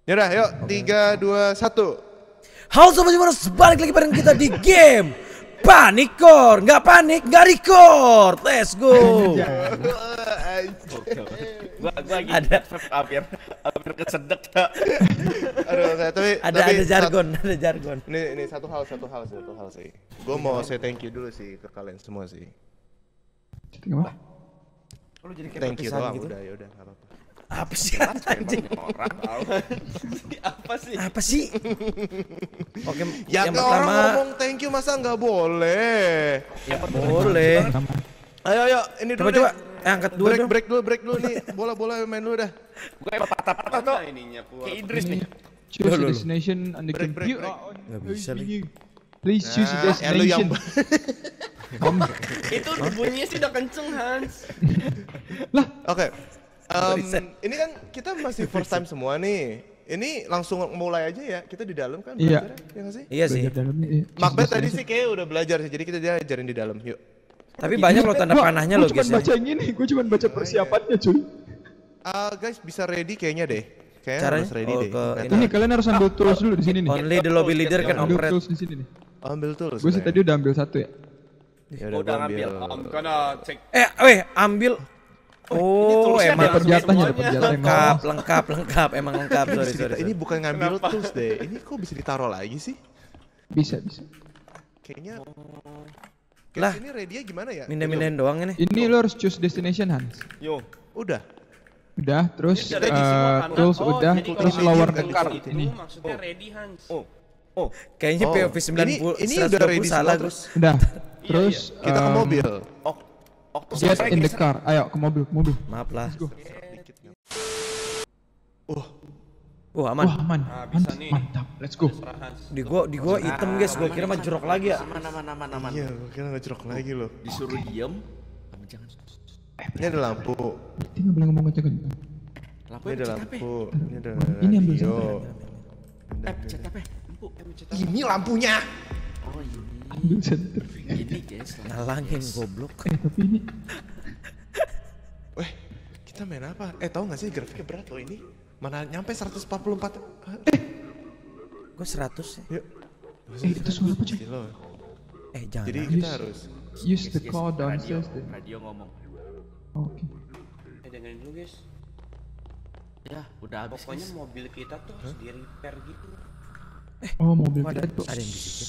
Yaudah, yuk 3, 2, 1. Halo sobat Jumaros, balik lagi bareng kita di game Panikor. Nggak panik, nggak record. Let's go. Gua lagi ada hampir kesedek ya. Aduh, tapi ada jargon. Ini satu hal sih. Gue mau say thank you dulu sih ke kalian semua sih. Lu jadi kayak Thank you perpisahan doang, gitu. udah, yaudah, nggak apa-apa. Apa sih anjing? Apa sih? Oke, Ya yang ke orang pertama ngomong thank you masa nggak boleh? ya boleh. Ayo, ini dulu Coba deh. angkat dua dong. Break dulu nih. Bola main dulu dah. Gua emang patah-patah tuh ininya kayak Idris nih. Choose a destination on the Break. computer. Nggak bisa lagi. Please choose a Lu yang destination. Itu bunyinya sih udah kenceng, Hans. Oke. Ini kan kita masih first time semua nih. Ini langsung mulai aja ya. Kita di dalam kan Iya. belajarnya, ya nggak sih? Iya sih. Macbeth tadi sih kayak udah belajar sih. Jadi kita diajarin di dalam. Yuk. Tapi banyak loh tanda panahnya loh Gue cuma guys. baca yang ini, gue cuma baca persiapannya cuy. Guys bisa ready kayaknya deh. Kayaknya Caranya? harus ready Oh, deh. ke Nggak ini. tahu. Ini kalian harus ambil tools dulu di sini nih. Only the lobby leader can Ambil operate. tools di sini nih. Ambil tuh. Gue sih tadi udah ambil satu ya. Ya Udah ngambil. I'm gonna check. Ambil. Oh, tulisnya emang Dapat jatahnya, dapat jatah. lengkap, emang lengkap. Sorry. Ini bukan ngambil tools deh. Ini kok bisa ditaruh lagi sih? Bisa. Kayaknya. Lah. Ini ready gimana ya? Mindahin doang ini. Ini lo harus choose destination Hans. Yo. Udah. Udah, terus Ini udah ready semua kan? tools Oh, udah, jadi terus kalau lower medium the kan card gitu. ini. Maksudnya ready, Hans. Oh. Kayaknya Oh, POV 90 ini udah ready salah semua, Gus. Udah. Terus Kita ke mobil. get in the car. Ayo ke mobil. Maaf lah. Let's go. Aman. Wah, aman. bisa Hans, nih. mantap. Let's go. Di gua hitam guys, gua kira mah jorok lagi ya. Aman. Iya, gue kira ngejerok lagi loh. Disuruh diem. Jangan. Ini ada lampu. Dia nggak boleh ngomong kenceng. Lampu Ini ada lampu. Ini ada Ini ambil radio. pencet apa? Lampu, pencet apa? Ini lampunya. Oh, ini. Ambil center. Ini guys. Ngalangin goblok. Tapi ini Weh, kita main apa? Tahu nggak sih grafiknya berat loh ini? Mana nyampe 144? Gua 100 ya. Yuk. itu suara apa cuy? Kilo. Jangan. Jadi kita harus. Use the call downstairs then. Radio ngomong. Oke. Dengerin dulu guys. Ya, udah habis. Pokoknya mobil kita tuh harus di repair gitu. Oh, mobil kita tuh. Ada yang bisikin.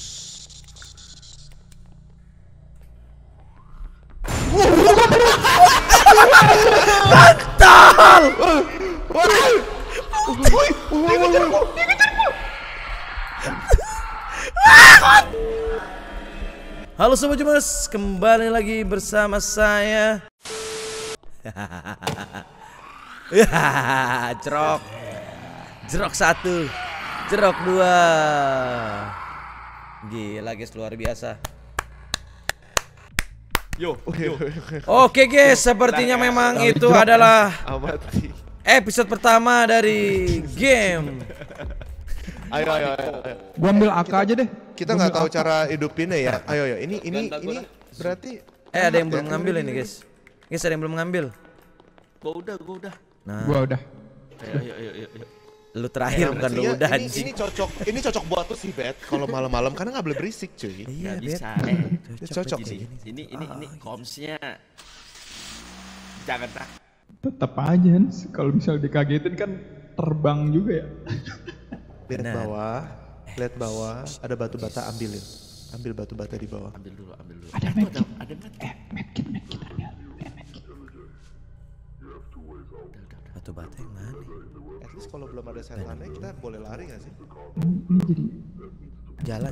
Halo sobat Jumaros, kembali lagi bersama saya. Jerok 1, jerok 2. Gila guys, luar biasa. Oke guys, sepertinya memang itu adalah Amati. episode pertama dari game. Ayo. Gua ambil AK aja deh. Kita nggak tahu cara hidupinnya ya. Ayo. Ini berarti. Ada yang belum ngambil ini guys. Guys, ada yang belum ngambil. Gua udah. Nah, Gua udah. Ayo. lu terakhir bukan lu udah anjing. Ini cocok buat tuh sih Bet. Kalau malam-malam karena nggak boleh berisik cuy. Iya, Bet. Bisa. Cocok Jadi sih. gini. Ini komsnya. Jangan tak. Tetap aja Hans. Kalau misal dikagetin kan terbang juga ya. Lihat Benar. lihat bawah. Ada batu bata ambilin. Ambil batu bata di bawah. Ambil dulu. Ada medkit. Ada Medkit ambil. Batu bata yang mana? At least kalau belum ada setannya kita boleh lari nggak sih? Ini jadi Jalan.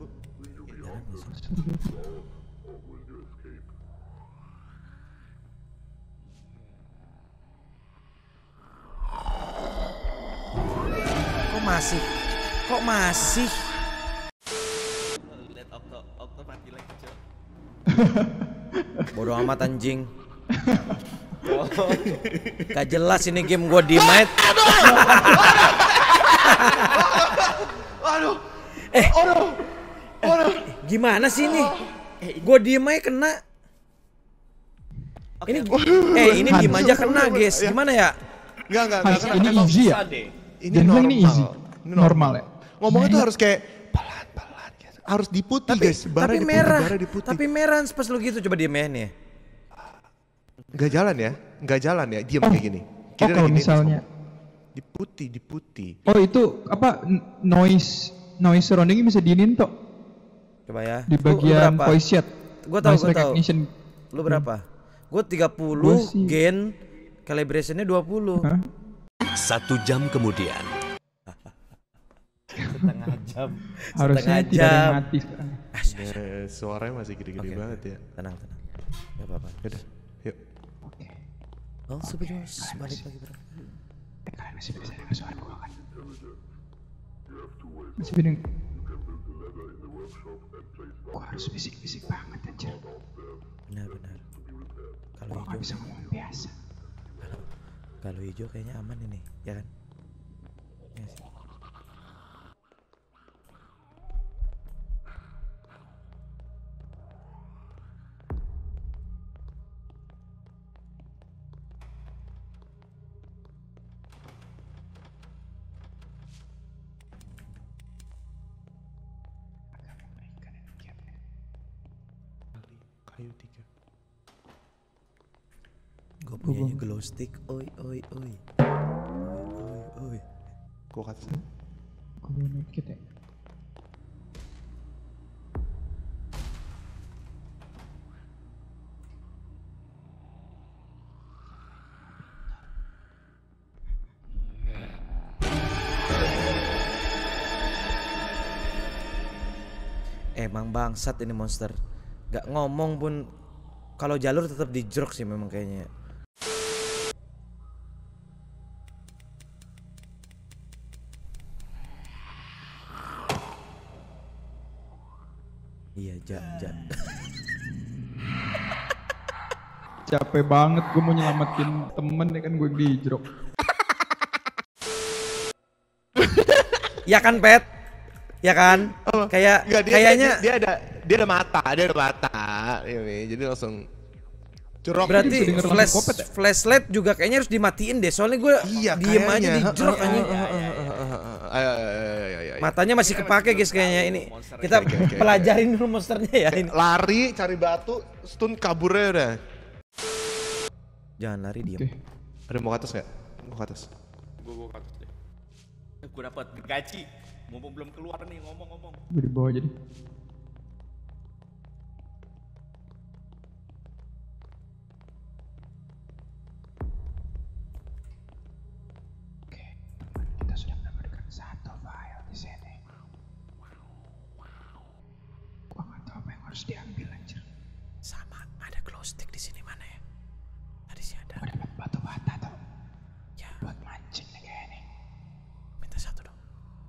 Kok masih? Lihat Okto mati lagi, Cok. Bodoh amat anjing. Gak jelas ini game gua di mic. Aduh. Gimana sih ini? Gua diem aja kena. Ini diem aja kena guys. Gimana ya? Enggak Hans, kena. ini easy ya. ini Dan normal. ini easy. Ini Normal ya? Ngomongnya tuh Nah, harus kayak pelan-pelan gitu. Harus diputih guys. Bara tapi diputih, merah. bara diputih. Tapi merah pas lu gitu coba diemin ya. Nggak jalan ya? Nggak jalan ya? Diam Oh. kayak gini. Oh Kira kalau gini, misalnya, diputih. oh itu apa noise surroundingnya bisa diinin toh Coba ya. di bagian berapa? voice chat. Gua tahu, Noise gua tahu. recognition. Lu berapa? Gue 30, Gua sih- gain calibrationnya 20. Hah? 1 jam kemudian. Setengah jam. Harusnya Setengah tidak ada yang jam. mati sekarang. Suaranya masih gede-gede Oke, banget oke. ya. Tenang. Gak apa-apa. Yaudah, yuk. Oh, Superjoss balik lagi bro. Kalian masih bisa dengar suara gua kan? Masih bisa dengar. Gua harus bisik-bisik banget anjir. Benar. Kalau Gua nggak bisa hijau, ngomong biasa. kalau hijau kayaknya aman ini, ya kan? Ya sih. Kayu 3. Gue punyanya glow stick, oi. Gua kata Gua belum medkit ya. Emang bangsat ini monster. Gak ngomong pun. Kalau jalur tetap di jerok sih memang kayaknya. Iya, ja. Capek banget gua mau nyelamatin temen ya kan gue di jerok. Ya kan, Pet? Ya kan? Kayak Enggak, kayaknya dia ada mata. Ini jadi langsung jerok. berarti bisa denger langsung kopet ya? flashlight juga kayaknya harus dimatiin deh. Soalnya gue Iya, diem aja kayaknya. di jerok anjing. Ayo. Matanya masih kepake guys kayaknya ini. Kita Oke. pelajarin dulu monsternya ya ini. Lari, cari batu, stun kaburnya udah. Jangan lari, diem. Oke. Ada mau ke atas nggak? Mau ke atas. Gue ke atas deh. Gue dapat gaji. Mumpung belum keluar nih ngomong-ngomong. Gue di bawah jadi. Oke, kita sudah mendapatkan satu file di sini. Gua nggak tahu apa yang harus diambil anjir. Sama, ada glow stick di sini mana ya? Tadi sih ada. Gua dapat batu bata tuh. Ya, Buat mancing nih kayak ini. minta satu dong.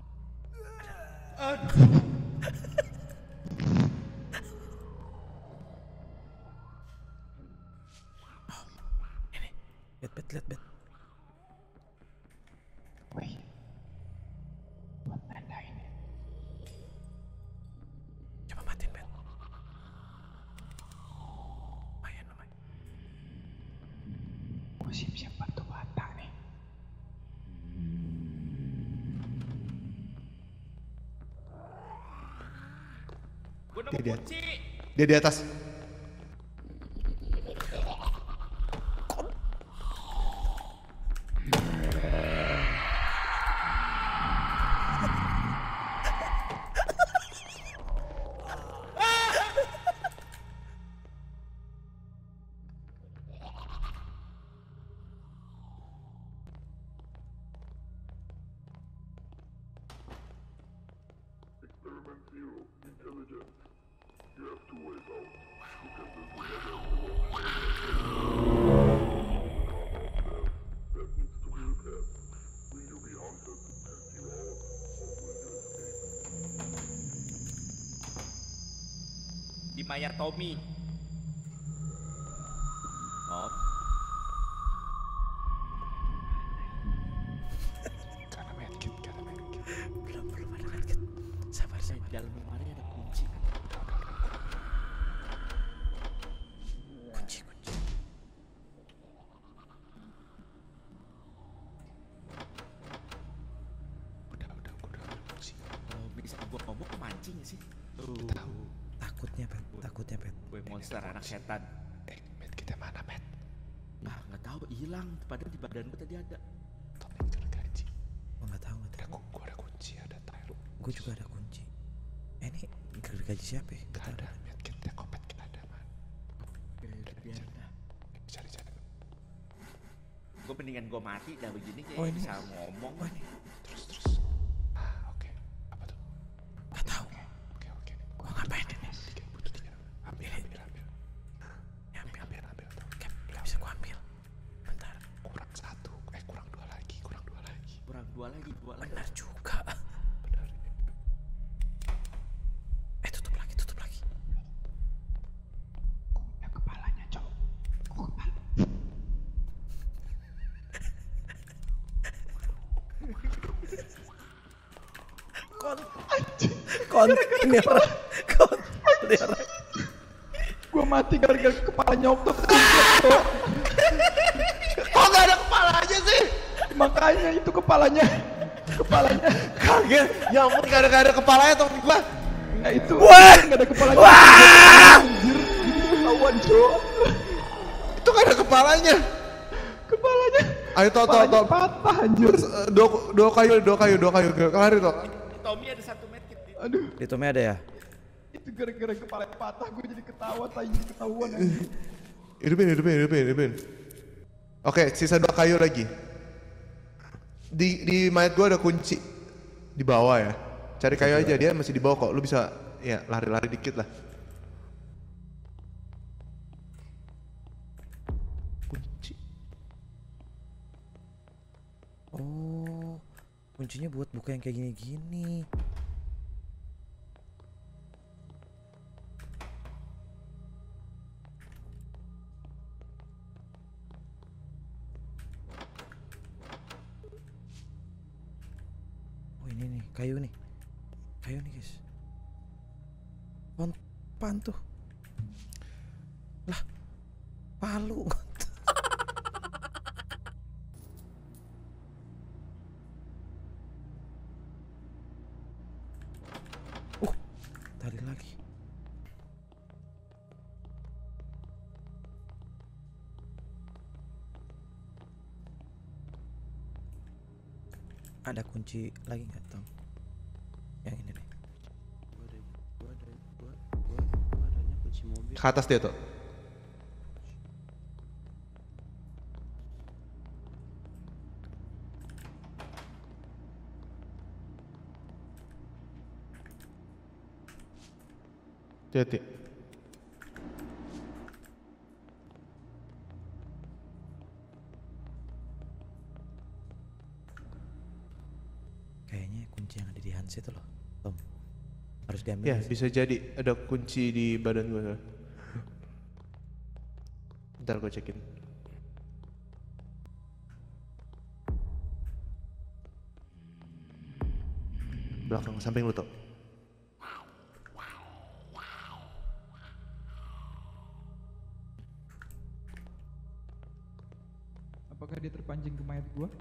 Ini, lihat bet. Wih. Buat tanda ini. Coba matiin bet. Lumayan. Gua siap-siap batu bata nih. Gue nemu Dia- kunci. Dia di atas. Di Maya Tommy. Oh. Belum ada medkit. Sabar. Dalam lemari ada kunci. Kunci. Takutnya Pet. Gue monster anak setan. Met kita mana, Met? Ah, nggak tahu, hilang. Padahal di badan gue tadi ada. Tom yang gergaji. Gua nggak tahu. Gua ada kunci, ada tile. Gua juga ada kunci. Ini gergaji siapa ya? Gak ada, Met kita kopet gak ada, man. Biar dah. Cari. Gue mendingan gue mati dah begini kayak Oh, ini. bisa ngomong. Oh, ini. Terus. Oke. Apa tuh? Nggak tahu. Oke. Gua ngapain ini? Butuh 3. Ambil. Ya, ambil. Tuh. Gak bisa gua ambil. Bentar. Kurang 1. Kurang 2 lagi. Kurang dua lagi. Benar juga. Benar. Tutup lagi. Ya kepalanya, Cok. Kon ini orang. Gua mati gara-gara kepalanya Okto. Kok gak ada kepalanya sih? Makanya itu kepalanya. Kaget. Ya ampun gak ada kepalanya Tom gua. Nah itu. Wah! Nggak ada kepalanya. Anjir, gitu ketahuan, Cok. Itu gak ada kepalanya. Kepalanya. Ayo Tom. Patah anjir. Dua kayu. Kelari Tom. Tommy ada 1 medkit. Aduh, Di Tommy ada ya? itu gara-gara kepalanya patah gue jadi ketawa, jadi ketahuan anjir. Hidupin. Oke, sisa 2 kayu lagi. Di mayat gua ada kunci di bawah ya. Cari kayu aja, dia masih di bawah kok. Lu bisa ya lari-lari dikit lah. Kunci. Oh, kuncinya buat buka yang kayak gini-gini. Oh ini nih, kayu nih guys. Apaan tuh? Lah, palu. Tali lagi. Ada kunci lagi nggak, Tom? Yang ini nih. Gua adanya kunci mobil. Ke atas dia tuh. Hati-hati. Kayaknya kunci yang ada di Hans itu loh, Tom. Harus diambil. Ya, nggak sih? bisa jadi ada kunci di badan gua. Ntar gua cekin. Belakang samping lu tuh. Apakah dia terpancing ke mayat gua?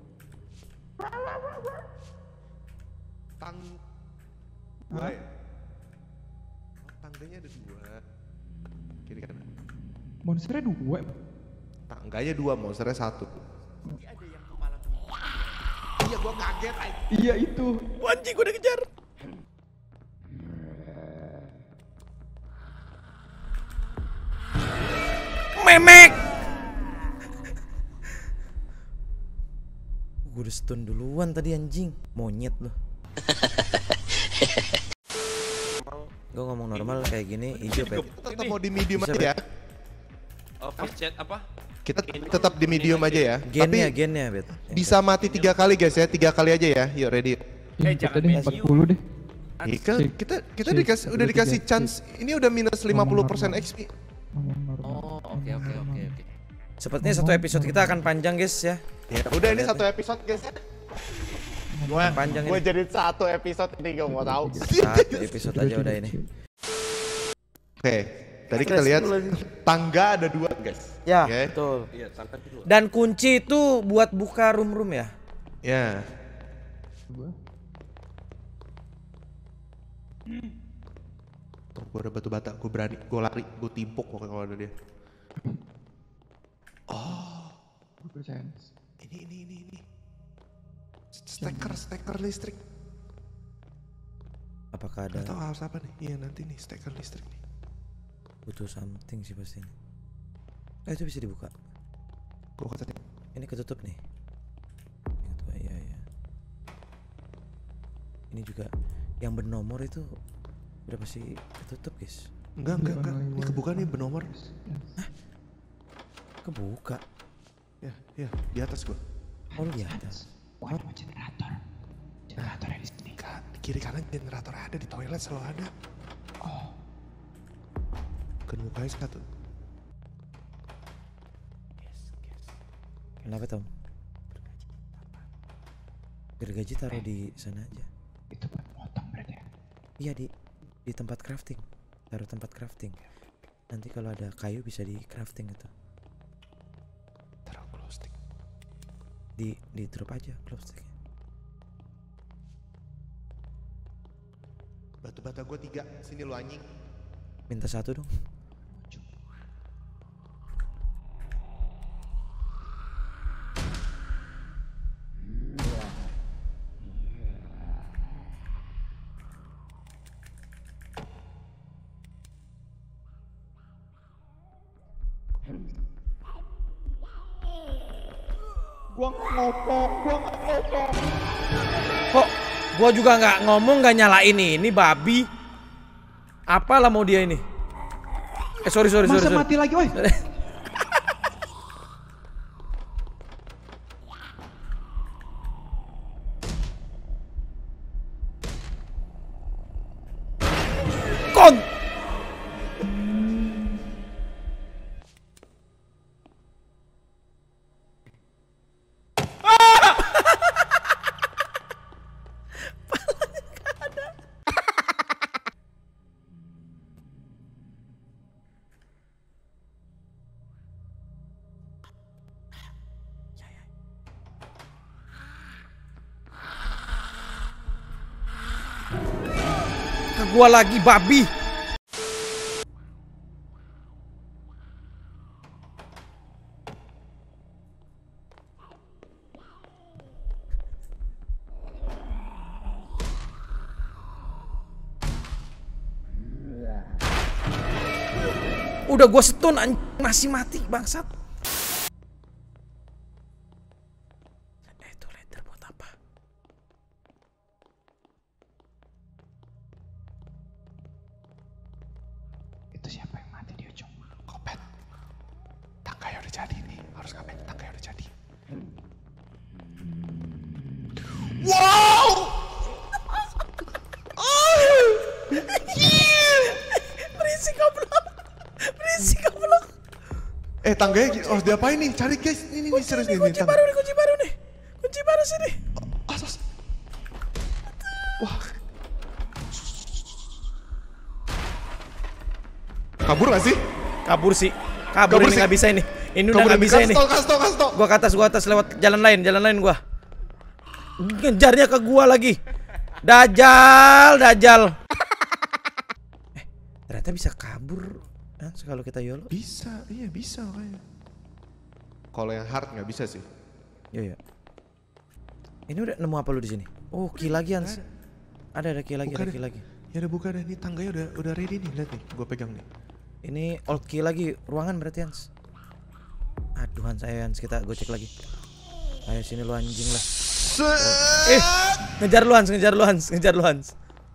Dua ya? Oh, tangganya ada 2. Kiri kanan. Monsternya 2 emang? Tangganya 2, monsternya 1. Ada yang kepala Iya, gua kaget aja. Iya itu. Anjing, gua dikejar. Memek. Gue udah stun duluan tadi anjing. Monyet loh. Gue ngomong normal kayak gini, hijau Pet. Tetap mau di medium Bisa, aja ya. Oh, voice chat apa? Kita tetap di medium aja ya. Gennya, Tapi gennya Bet. bisa mati 3 kali guys ya. 3 kali aja ya. Yuk ready. Jangan deh, pensiun. 40 deh. Kita udah dikasih chance. Ini udah minus 50% XP. Oh, oke. Sepertinya satu episode kita akan panjang guys ya. Ya udah ini 1 episode guys ya. Panjang Gue ini. jadi 1 episode ini gak mau tahu. Satu episode aja udah ini. Oke, tadi kita lihat tangga ada 2 guys. Ya, Oke. betul. Iya, tangkap dulu. Dan kunci itu buat buka room-room ya? Ya. Gue ada batu bata, gue berani, gue lari, gue timpuk pokoknya kalau ada dia. Oh, Gue percaya. ini. Steker listrik. Apakah ada? Gak tau harus apa nih? Iya nanti nih steker listrik nih. Butuh something sih pasti ini. Itu bisa dibuka. Gue kata nih. Ini ketutup nih. Iya. Ini juga yang bernomor itu udah pasti ketutup guys. Enggak. Ini kebuka nih bernomor. Hah? Kebuka? Ya di atas gue. Oh di atas. Waduh, generator. Generatornya di sini. Kan di kiri kanan generator ada, di toilet selalu ada. Oh, Kan mukanya satu. Kenapa Tom? Gergaji taruh di sana aja. itu buat potong berarti ya. Iya di tempat crafting. Taruh tempat crafting. Nanti kalau ada kayu bisa di crafting itu. Taruh glow stick. Di drop aja glow stick. Batu bata gue 3, sini lu anjing. Minta 1 dong. Gua ngomong. Kok gua juga nggak ngomong, nggak nyalain ini babi. Apalah mau dia ini? Sorry. Masa mati lagi, woi. Kon. Ke gua lagi babi. Udah gua stun masih mati bangsat. Itu letter buat apa? Itu siapa yang mati di ujung? Kopet. Tangga udah jadi nih, harus ngapain? Tangga udah jadi. Wow! Berisik goblok. Tangganya harus diapain nih? Cari guys, ini serius nih. Kunci baru nih. Kunci baru sini. Atas. Wah. Kabur gak sih? Kabur ini sih. nggak bisa ini. Ini udah nggak bisa ini. Kasih tau. Gua ke atas lewat jalan lain gua. Ngejarnya ke gua lagi. Dajjal. Ternyata bisa kabur. Nah, kalau kita YOLO. Bisa, iya bisa makanya. Kalau yang hard nggak bisa sih. Iya. Ini udah nemu apa lu di sini? Oh, key lagi Hans. Ada key lagi, Ya udah buka deh, ini tangganya udah ready nih, lihat nih, gua pegang nih. Ini old key lagi, ruangan berarti Hans. Aduh Hans, kita gocek lagi. Ayo sini lu anjing lah. Ngejar lu Hans.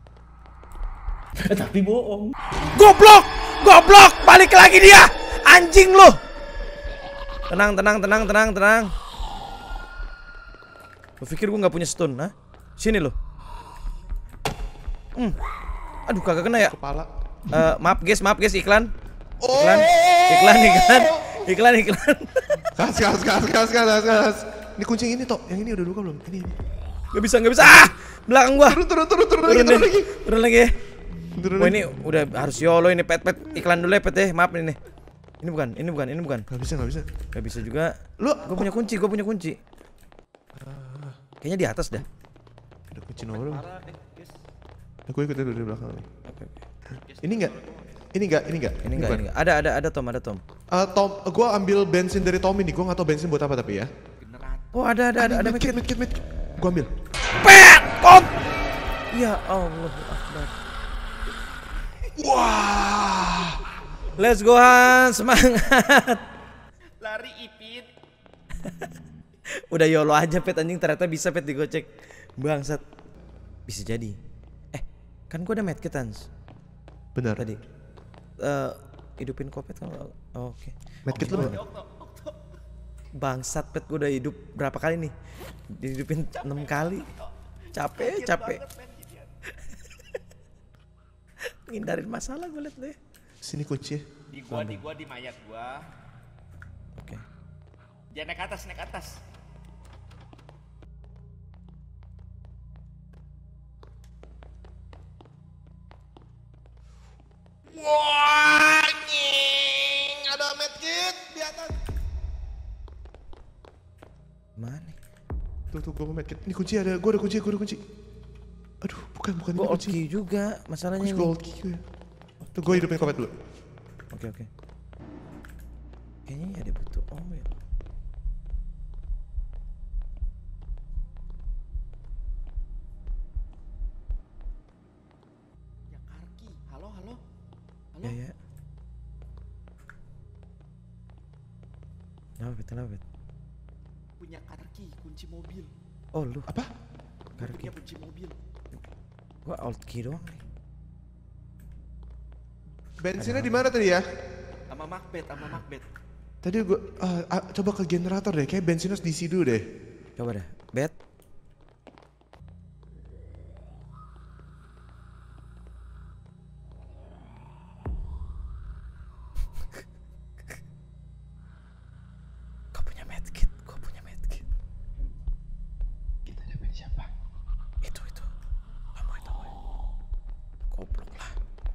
Tapi bohong. Goblok, balik lagi dia. Anjing lu. Tenang. Lu pikir gua nggak punya stun, ha? Sini lu. Aduh kagak kena ya. Kepala. Maaf guys, iklan. Oh. Iklan. Kas. Ini kunci yang ini toh, yang ini udah buka belum? Ini. Gak bisa. Belakang gua. Turun lagi. Ya. Wah ini udah harus YOLO ini pet iklan dulu ya pet ya. Maaf ini. Ini bukan. Gak bisa. Gak bisa juga. Gua punya kunci. Kayaknya di atas dah. Ada kunci nomor. Aku ikut dari belakang nih. Ini enggak Ini enggak. Ini enggak. Ada Tom. Tom, gua ambil bensin dari Tommy nih. Gua nggak tahu bensin buat apa tapi ya. Oh ada medkit. Gua ambil. Pet, Tom. Ya Allah Akbar. Wah. Let's go Hans, semangat. Lari Ipit. Udah YOLO aja Pet, anjing ternyata bisa Pet digocek. Bangsat. Bisa jadi. Kan gua ada medkit Hans. Benar. Tadi. Hidupin Kopet kalau oke. Medkit lu mana? Bangsat Pet, gua udah hidup berapa kali nih? Dihidupin 6 kali. Capek. Ngindarin masalah gue liat deh. Sini kunci. Di gua di mayat gua. Oke. Jangan naik atas. Wah, anjing, ada medkit di atas. Mana? Tuh, gua mau medkit. Ini kunci ada, gua ada kunci. Aduh, bukan Gua kunci. old key juga masalahnya ini. Gua old key gue. Tuh, gua hidupin Kopet dulu. Oke. Kayaknya ada butuh ya. Ya Karki. Halo. Ya. Kenapa, Bet? Punya Karki, kunci mobil. Oh, lu. Apa? Punya kunci mobil. Gua old key doang nih. Bensinnya di mana tadi ya? Sama Macbeth. Tadi gua coba ke generator deh, kayak bensinnya diisi dulu deh. Coba dah, Bet. Gua punya medkit. Kita dapat siapa? Itu. Kamu. Goblok lah.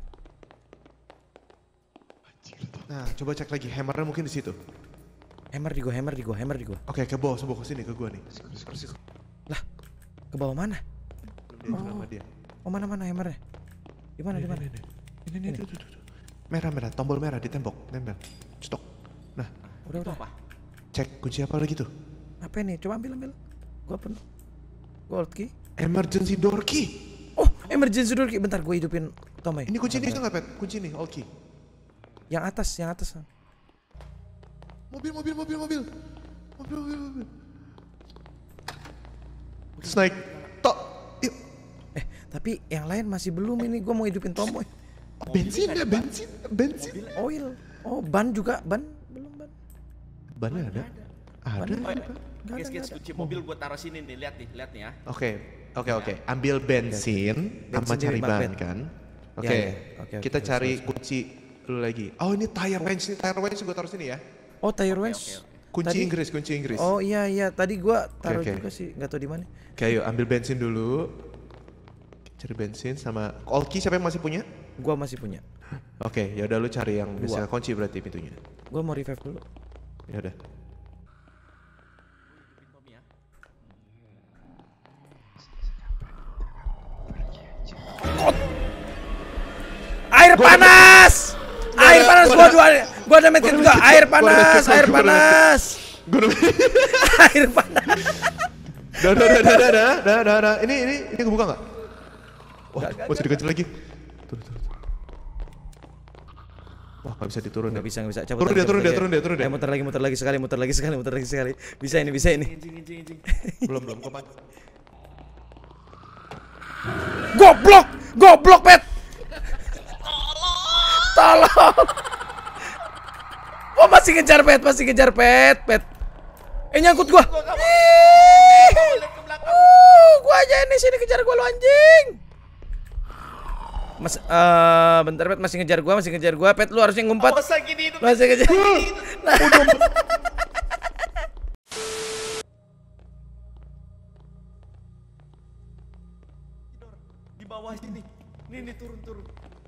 Nah, coba cek lagi, hammernya mungkin di situ. Hammer di gua. Oke, ke bawah ke sini ke gua nih. Lah, ke bawah mana? Dia juga sama dia. Oh, mana hammernya? Di mana? Ini tuh. Merah, tombol merah di tembok, nempel. Stok. Nah, Udah. Apa? cek kunci apa lagi tuh? Apa ini? Coba ambil. Gua penuh. Gua old key. Emergency door key. Oh, emergency door key. Bentar, gua hidupin Tommy. Ini kunci ini nggak, Pet? Kunci nih, old key. Yang atas. Mobil. Terus naik. Tok. Yuk. Tapi yang lain masih belum ini. Gua mau hidupin Tommy. Bensin. Oil. Oh, ban juga. Ban belum ban. Bannya ada? Ada. Guys, kunci mobil gua taruh sini nih, lihat nih ya. Oke. Ambil bensin sama cari ban kan. Oke. Kita cari kunci dulu lagi. Oh, ini tire wrench gua taruh sini ya. Oh, tire wrench. Kunci Inggris. Oh iya. Tadi gua taruh juga sih, nggak tahu di mana. Oke, yuk ambil bensin dulu. Cari bensin sama old key, siapa yang masih punya? Gua masih punya. Oke, ya udah lu cari yang bisa kunci berarti pintunya. Gua mau revive dulu. Ya udah. Air panas gua ada medkit juga. Air panas. Air panas. Dah. Ini gue buka nggak? Wah, masih dikecil lagi. Tuh. Wah, nggak bisa diturun. Nggak bisa. Turun dia. Muter lagi sekali. Bisa ini. Belum kapan? Goblok, Pet. Tolong. Oh, masih ngejar Pet. Nyangkut gua. Gua aja ini sini kejar gua, lu anjing. Bentar Pet, masih ngejar gua. Pet, lu harusnya ngumpat. Masih ngejar. Di bawah sini. Nih turun. Tuh.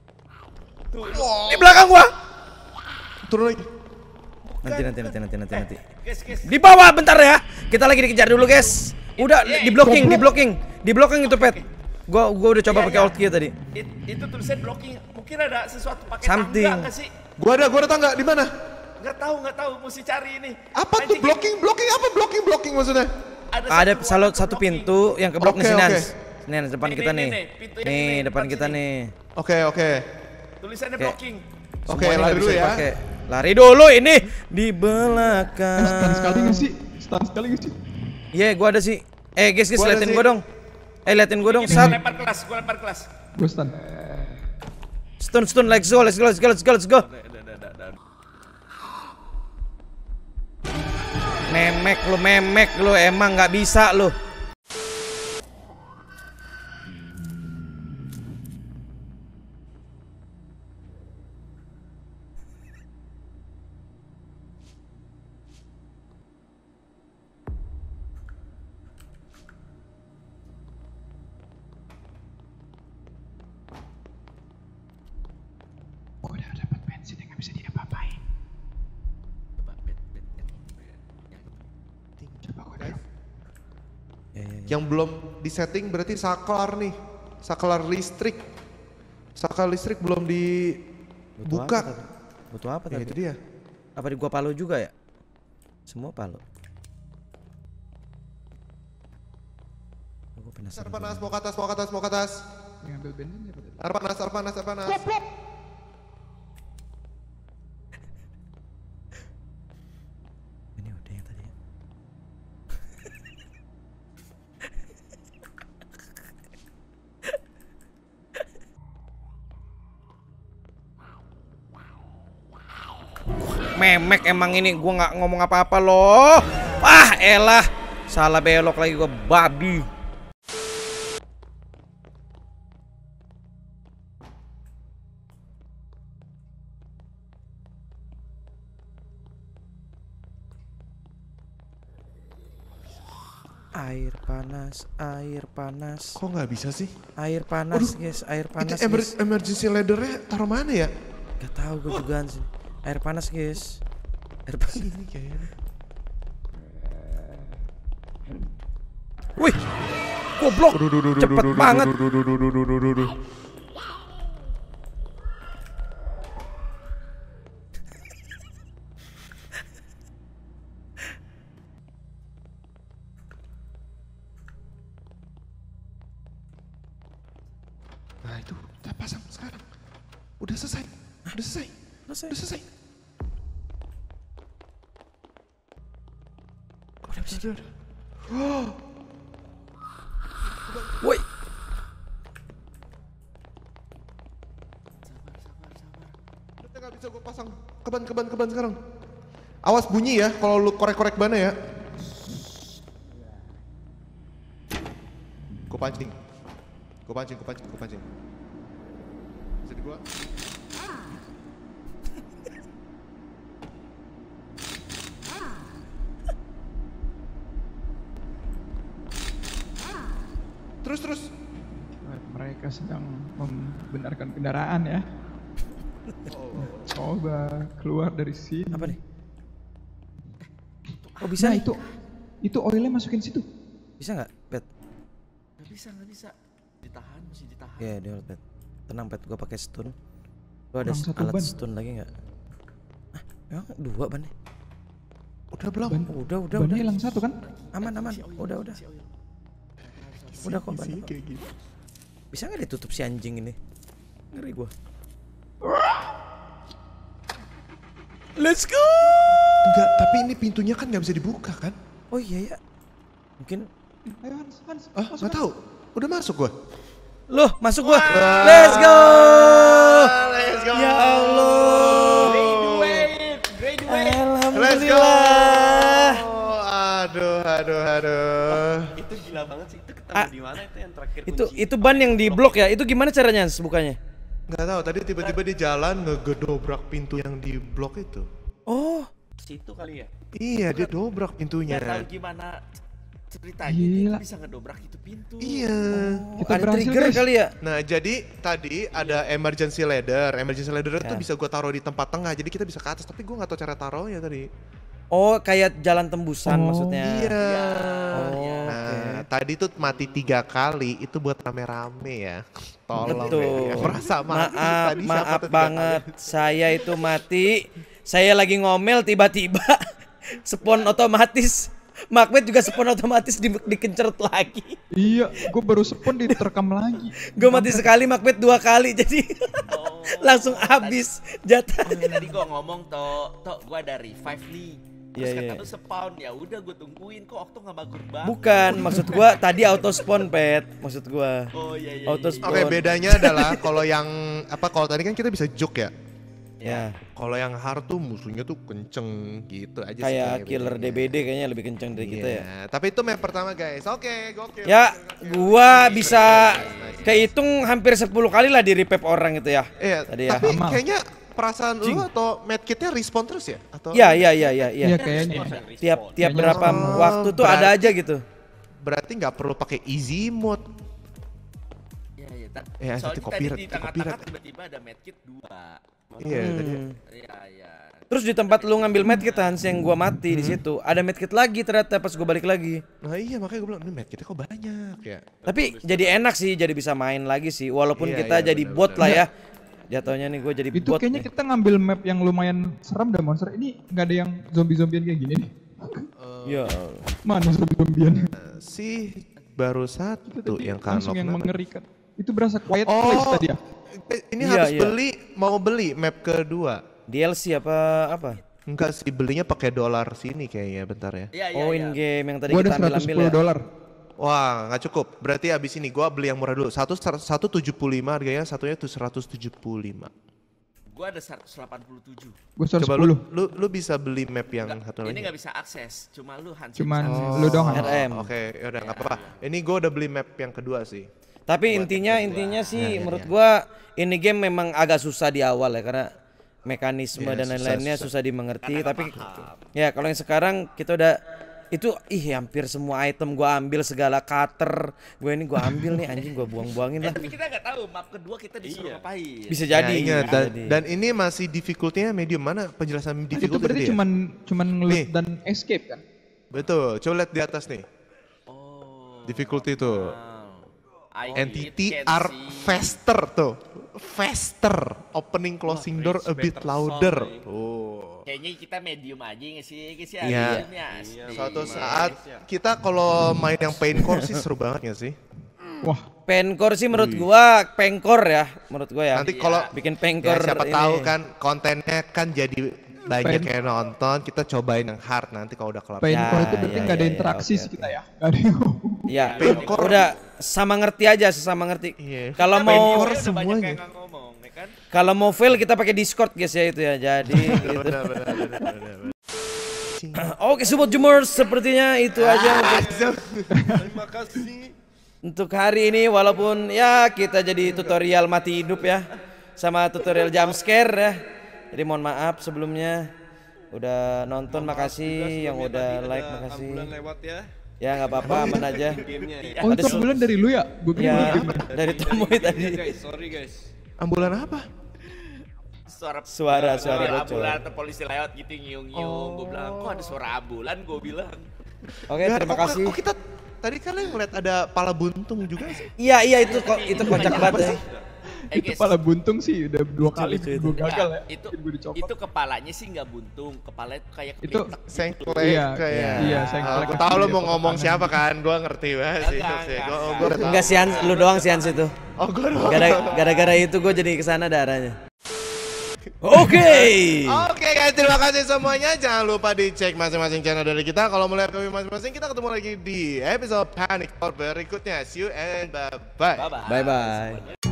Di belakang gua. Turun lagi. Nanti. Guys. Di bawah bentar ya. Kita lagi dikejar dulu, guys. Udah di blocking itu, Pet. Gua udah coba pakai alt key tadi. Itu tulisan blocking. Mungkin ada sesuatu pakai Something. tangga nggak sih? Gua ada tangga di mana? Nggak tahu, mesti cari ini. Apa tuh blocking apa blocking maksudnya? Ada satu pintu yang keblok Oke, nih sini. oke. Nih depan kita nih. pintunya Nih ini, depan depan kita sini. nih. Oke. Tulisannya Oke. blocking. Oke, Semuanya lari nggak dulu bisa ya. dipakai. Lari dulu ini di Stun belakang. sekali gak sih? Stun sekali gak sih? Iya, gua ada sih. Guys, Gua ada liatin sih. gua dong. Liatin gua dong. Ini Sat. gua lempar kelas. Gue stun. Stun, let's go. Memek lu emang nggak bisa lu. Udah dapat bensin yang nggak bisa diapa-apain. Coba gue Guys, Ya. yang belum disetting berarti saklar nih. Saklar listrik. Saklar listrik belum dibuka. Butuh apa Ya tadi? itu dia. Apa di gua palu juga ya? Semua palu. Gua penasaran. Panas, mau ke atas. Yang ambil bensin siapa tadi? Air panas. Ini udah yang tadi. Memek emang ini gua nggak ngomong apa-apa loh. Ah, elah. Salah belok lagi gua babi. Air panas. Kok nggak bisa sih? Air panas, guys. Air panas. Itu Guys. emergency ladder-nya taruh mana ya? Gak tahu gue juga sih. Air panas, guys. Air panas. Ini kayaknya. Wih. Goblok. Cepet banget. Nah itu, kita pasang sekarang. Udah selesai. Selesai. Udah. Woi. Udah nggak bisa gue pasang. Keban sekarang. Awas bunyi ya kalau lu korek-korek ban ya. Gue pancing. Bisa di gua. Terus. Mereka sedang membenarkan kendaraan ya. Coba keluar dari sini. Apa nih? Oh bisa Nah nih? itu oilnya masukin situ. Bisa nggak, Pet? Nggak bisa. Mesti ditahan. Iya, dia Pet. Tenang, Pet. Gua pakai stun. Gua ada Kurang satu alat ban. stun lagi nggak? Ah, emang 2 ban nih? Udah belum? Udah. Bannya hilang satu kan? Aman. Udah. Udah kok ban. Sih kayak gitu. Bisa nggak ditutup si anjing ini? Ngeri gua. Let's go. Enggak, tapi ini pintunya kan nggak bisa dibuka kan? Oh iya ya. Mungkin Ayo Hans. Ah, nggak tahu. Udah masuk gua. loh, masuk gua. Let's go. Ya Allah. Let's go. Alhamdulillah. Aduh. Itu gila banget sih. Itu ketemu di mana itu yang terakhir kunci? Itu ban yang di blok ya. Itu gimana caranya bukanya? Nggak tahu. Tadi tiba-tiba di jalan ngegedobrak pintu yang di blok itu. Oh, Situ kali ya. Iya, dia dobrak pintunya. Nggak tahu gimana ceritanya Gila. dia bisa ngedobrak itu pintu. Iya. Kita ada berhasil, trigger guys. kali ya? Nah, jadi tadi ada emergency ladder. Emergency ladder itu Ya. bisa gua taruh di tempat tengah. Jadi kita bisa ke atas. Tapi gua nggak tahu cara taruhnya tadi. Oh, kayak jalan tembusan Oh, maksudnya. Iya. Oh, Nah, oke. tadi tuh mati 3 kali itu buat rame-rame ya. Tolong Betul. ya. Merasa mati tadi siapa Maaf tuh 3 banget. kali? Saya itu mati. Saya lagi ngomel tiba-tiba spon otomatis. Macbeth juga spon otomatis dikenceret lagi. Iya, gue baru spon diterekam lagi. Gue mati sekali, Macbeth 2 kali jadi langsung habis jatah. Tadi gua ngomong Tok gua ada revive nih. Terus Iya, kata iya. lu spawn, ya udah gua tungguin kok Okto nggak bagus banget. Bukan, maksud gua tadi auto spawn, Pet. Maksud gua. Oh iya. Auto iya. spawn. Oke, bedanya adalah kalau yang kalau tadi kan kita bisa juke ya. Ya, Kalau yang hard tuh musuhnya tuh kenceng gitu aja sih. kayak kayaknya killer bedanya. DBD kayaknya lebih kenceng dari kita ya. Iya, tapi itu map pertama guys. Oke, gokil. Ya, gua bisa kehitung hampir 10 kali lah di revive orang itu ya. Iya, Tadi ya. tapi Sama. kayaknya perasaan lu atau medkitnya respawn terus ya? Atau Iya, iya. Iya kayaknya. Tiap Kayaknya berapa sama. waktu tuh ada Berarti- aja gitu. berarti nggak perlu pakai easy mode. Iya. Ya, Soalnya nanti tadi copyright, di itu tengah-tengah copyright. tiba-tiba ada medkit 2. Iya, tadi. Iya. Terus di tempat lu ngambil medkit Hans yang gua mati di situ, ada medkit lagi ternyata pas gua balik lagi. Nah iya makanya gue bilang ini medkitnya kok banyak ya. Tapi jadi enak sih, jadi bisa main lagi sih. Walaupun Iya, kita iya, jadi benar, bot benar. lah ya. Jatuhnya nih gue jadi Itu bot. kayaknya nih. kita ngambil map yang lumayan seram dan monster. Ini nggak ada yang zombie-zombian kayak gini nih. Ya. Mana zombie-zombian? Sih baru satu Tadi yang langsung kanok. yang Kenapa? mengerikan. Itu berasa quiet place Oh, tadi ya. ini Iya, harus iya. mau beli map kedua. DLC apa? Enggak sih, belinya pakai dolar sini kayaknya, bentar ya. Iya. Oh in game yang tadi Gua ada kita ambil ya. $110. Wah, nggak cukup. Berarti abis ini gua beli yang murah dulu. 175 harganya, satunya tuh 175. Gua ada 187. Gue Coba 110. lu bisa beli map yang satu Ini lagi. nggak bisa akses, cuma lu Hans. Cuman bisa akses. lu dong. Han. RM. Oke, yaudah nggak apa-apa. Ini gua udah beli map yang kedua sih. Tapi intinya sih menurut gua ini game memang agak susah di awal ya karena mekanisme Iya, dan lain-lainnya susah dimengerti. Karena Tapi nggak paham. ya kalau yang sekarang kita udah itu hampir semua item gua ambil, segala cutter gua ambil nih, anjing gua buang-buangin lah. Tapi kita nggak tahu map kedua kita disuruh ngapain. Bisa Ya, jadi. ingat, bisa dan, jadi. dan ini masih difficulty-nya medium. Mana penjelasan Itu difficulty berarti tadi ya? cuman ngelit Nih. dan escape kan? Betul, coba lihat di atas nih. Oh. Difficulty tuh. I Entity can are see. faster tuh. Faster. Opening closing door a bit louder. Oh. Kayaknya kita medium aja nggak sih guys ya? Iya. Medium ya, asli. Suatu saat kita kalau main yang pain core sih seru banget gak sih? Wah, Penkor sih menurut gua pengkor ya, menurut gua ya. Nanti kalau bikin ya pengkor siapa ini. tahu kan kontennya kan jadi banyak yang nonton, kita cobain yang hard nanti kalau udah kelar. pain Ya, core itu berarti ya, nggak ada ya, interaksi oke, sih oke. kita ya. Nggak ada yang ngomong. Ya, Penkor. udah sama ngerti aja, sesama ngerti. Iya. Kalau Kita mau medium udah banyak semuanya. yang nggak ngomong, ya kan? kalau mau fail kita pakai Discord guys ya itu ya. Jadi gitu. Benar. Oke, Sobat Jumers, sepertinya itu aja Terima kasih. untuk hari ini, walaupun ya kita jadi tutorial mati hidup ya, sama tutorial jump scare ya. Jadi mohon maaf sebelumnya. Udah nonton, makasih. Yang udah like, makasih. lewat ya. Ya nggak apa-apa, aman aja. Gamenya ya. Oh Ada itu bulan dari lu ya? Gue pikir Ya lu game. dari Tomoy tadi. Guys, sorry guys. Ambulan apa? Suara ambulan bocor. atau polisi lewat gitu nyiung-nyiung. Gue bilang, kok ada suara ambulan? Gue bilang. Oke, Nggak, terima kok- kasih. Kok kita tadi kalian ngeliat ada pala buntung juga sih? Iya itu kok itu kocak banget ya. Itu pala buntung sih udah 2 kali itu. gue gagal ya. Itu Gue dicopot. itu kepalanya sih nggak buntung, kepalanya tuh kayak Itu kepitek. Sengklek Iya, kayak. iya, sengklek. Aku tahu lo mau Iya, ngomong tangan. siapa kan? Gua ngerti banget sih. Enggak. Gua udah tahu. Enggak sih Hans, lu doang sih Hans itu. Oh, gua doang. Gara-gara itu gue jadi kesana darahnya. Oke. Oke guys, terima kasih semuanya. Jangan lupa dicek masing-masing channel dari kita. Kalau mau lihat kami masing-masing, kita ketemu lagi di episode Panic Core berikutnya. See you and bye-bye. Bye-bye. Bye bye.